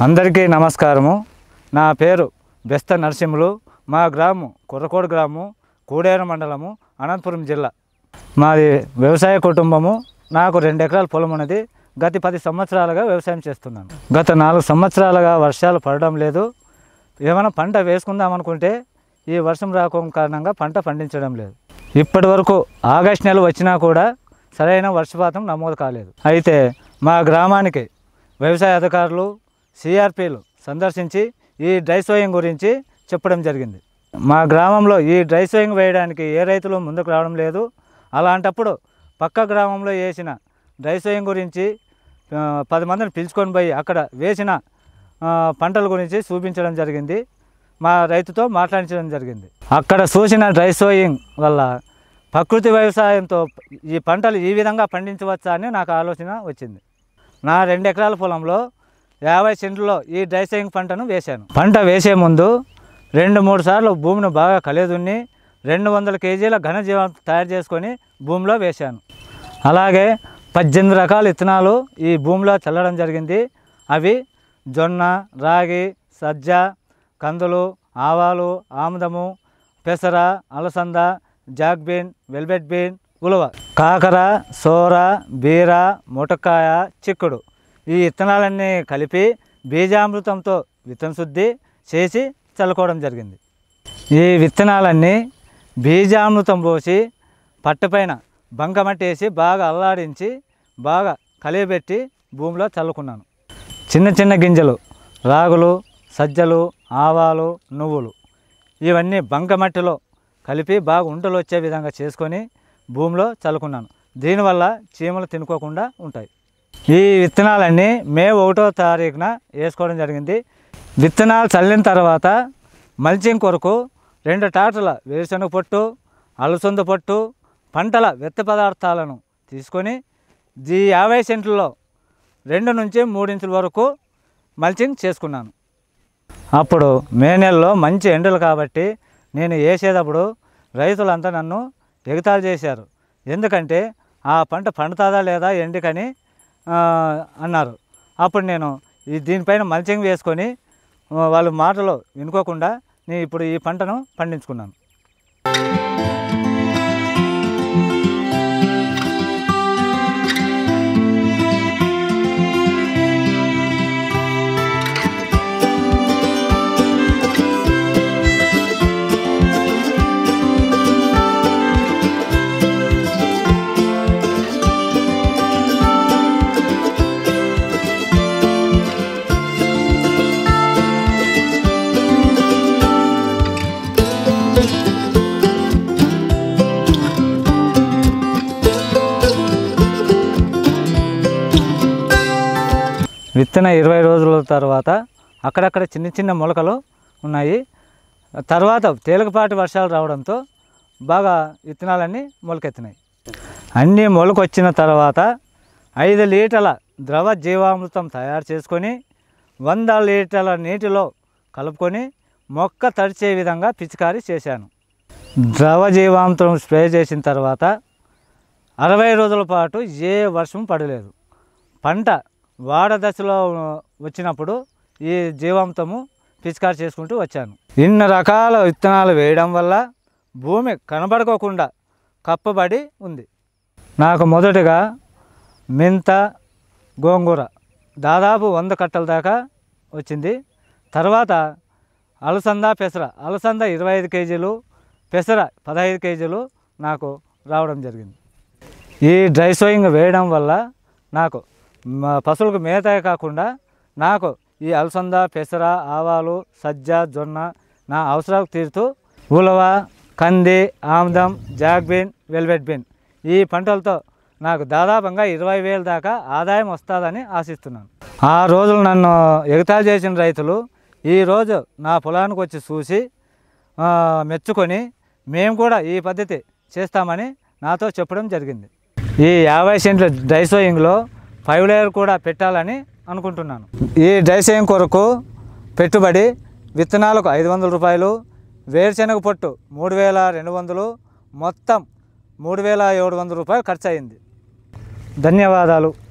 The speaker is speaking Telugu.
అందరికీ నమస్కారము. నా పేరు బెస్త నరసింహులు. మా గ్రామం కుర్రకోడు గ్రామం, కూడేరు మండలము, అనంతపురం జిల్లా. మాది వ్యవసాయ కుటుంబము. నాకు 2 ఎకరాల పొలం ఉన్నది. గత 10 సంవత్సరాలుగా వ్యవసాయం చేస్తున్నాను. గత 4 సంవత్సరాలుగా వర్షాలు పడడం లేదు. ఏమైనా పంట వేసుకుందాం అనుకుంటే ఈ వర్షం రాకపోవడం కారణంగా పంట పండించడం లేదు. ఇప్పటి వరకు ఆగస్టు నెల వచ్చినా కూడా సరైన వర్షపాతం నమోదు కాలేదు. అయితే మా గ్రామానికి వ్యవసాయ అధికారులు, సిఆర్పీలు సందర్శించి ఈ డ్రై సోయింగ్ గురించి చెప్పడం జరిగింది. మా గ్రామంలో ఈ డ్రై సోయింగ్ వేయడానికి ఏ రైతులు ముందుకు రావడం లేదు. అలాంటప్పుడు పక్క గ్రామంలో వేసిన డ్రై సోయింగ్ గురించి 10 మందిని పిలుచుకొని పోయి అక్కడ వేసిన పంటల గురించి చూపించడం జరిగింది. మా రైతుతో మాట్లాడించడం జరిగింది. అక్కడ చూసిన డ్రై సోయింగ్ వల్ల ప్రకృతి వ్యవసాయంతో ఈ పంటలు ఈ విధంగా పండించవచ్చా అని నాకు ఆలోచన వచ్చింది. నా 2 ఎకరాల పొలంలో 50 సెంట్లలో ఈ డ్రై సోయింగ్ పంటను వేశాను. పంట వేసే ముందు 2-3 సార్లు భూమిని బాగా కలిదున్ని 200 కేజీల ఘనజీవం తయారు చేసుకొని భూమిలో వేశాను. అలాగే 18 రకాల విత్తనాలు ఈ భూమిలో చల్లడం జరిగింది. అవి జొన్న, రాగి, సజ్జ, కందులు, ఆవాలు, ఆముదము, పెసర, అలసంద, జాక్ బీన్, వెల్వెట్ బీన్, ఉలవ, కాకర, సోర, బీర, ముటక్కాయ, చిక్కుడు ఈ విత్తనాలన్నీ కలిపి బీజామృతంతో విత్తన శుద్ధి చేసి చల్లుకోవడం జరిగింది. ఈ విత్తనాలన్నీ బీజామృతం పోసి పట్టపైన బంకమట్టి వేసి బాగా అల్లాడించి బాగా కలియబెట్టి భూమిలో చల్లుకున్నాను. చిన్న చిన్న గింజలు రాగులు, సజ్జలు, ఆవాలు, నువ్వులు ఇవన్నీ బంకమట్టిలో కలిపి బాగా ఉంటలు వచ్చే విధంగా చేసుకొని భూమిలో చల్లుకున్నాను. దీనివల్ల చీమలు తినుకోకుండా ఉంటాయి. ఈ విత్తనాలన్నీ మే 1వ తారీఖున వేసుకోవడం జరిగింది. విత్తనాలు చల్లిన తర్వాత మల్చింగ్ కొరకు 2 ట్రాక్టర్ల వేరుశనగ పొట్టు, అలసంద పొట్టు, పంటల వ్యర్థ పదార్థాలను తీసుకొని 50 సెంట్లలో 2 నుంచి 3 ఇంచుల వరకు మల్చింగ్ చేసుకున్నాను. అప్పుడు మే నెలలో మంచి ఎండలు కాబట్టి నేను వేసేటప్పుడు రైతులంతా నన్ను ఎగతాళి చేశారు. ఎందుకంటే ఆ పంట పండుతుందా లేదా ఎండుకని అన్నారు. అప్పుడు నేను దీనిపైన మల్చింగ్ వేసుకొని వాళ్ళ మాటలు వినుకోకుండా నేను ఇప్పుడు ఈ పంటను పండించుకున్నాను. విత్తన 20 రోజుల తర్వాత అక్కడక్కడ చిన్న చిన్న మొలకలు ఉన్నాయి. తర్వాత తేలికపాటి వర్షాలు రావడంతో బాగా విత్తనాలన్నీ మొలకెత్తినాయి. అన్నీ మొలకొచ్చిన తర్వాత 5 లీటర్ల ద్రవ జీవామృతం తయారు చేసుకొని 100 లీటర్ల నీటిలో కలుపుకొని మొక్క తడిచే విధంగా పిచికారీ చేశాను. ద్రవ జీవామృతం స్ప్రే చేసిన తర్వాత 60 రోజుల పాటు ఏ వర్షం పడలేదు. పంట వాడ దశలో వచ్చినప్పుడు ఈ జీవామృతము పిచికారి చేసుకుంటూ వచ్చాను. ఇన్ని రకాల విత్తనాలు వేయడం వల్ల భూమి కనబడుకోకుండా కప్పబడి ఉంది. నాకు మొదటగా మెంత, గోంగూర దాదాపు 100 కట్టల దాకా వచ్చింది. తర్వాత అలసంద, పెసర, అలసంద 25 కేజీలు, పెసర 15 కేజీలు నాకు రావడం జరిగింది. ఈ డ్రై సోయింగ్ వేయడం వల్ల నాకు పశువులకు మేత కాకుండా నాకు ఈ అలసంద, పెసర, ఆవాలు, సజ్జ, జొన్న నా అవసరాలకు తీరుతూ ఉలవ, కంది, ఆముదం, జాక్ బీన్, వెల్వెట్ బీన్ ఈ పంటలతో నాకు దాదాపుగా 20,000 దాకా ఆదాయం వస్తుందని ఆశిస్తున్నాను. ఆ రోజులు నన్ను ఎగతాళి చేసిన రైతులు ఈరోజు నా పొలానికి వచ్చి చూసి మెచ్చుకొని మేము కూడా ఈ పద్ధతి చేస్తామని నాతో చెప్పడం జరిగింది. ఈ 50 సెంట్ల డ్రై సోయింగ్లో 5 లేయర్ కూడా పెట్టాలని అనుకుంటున్నాను. ఈ డ్రై సోయింగ్ కొరకు పెట్టుబడి విత్తనాలకు 500 రూపాయలు, వేరుశనగ పొట్టు 3,200, మొత్తం 3,700 రూపాయలు ఖర్చు అయింది. ధన్యవాదాలు.